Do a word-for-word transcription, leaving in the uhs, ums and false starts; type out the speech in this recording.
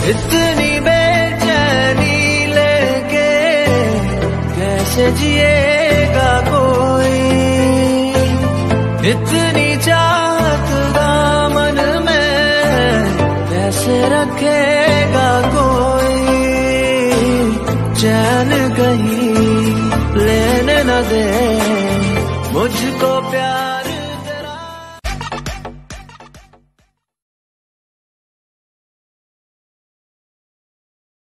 इतनी बेचैनी लेके कैसे जिएगा कोई, इतनी चाहत दामन में कैसे रखेगा कोई। चैन कहीं लेने न दे मुझको प्यार।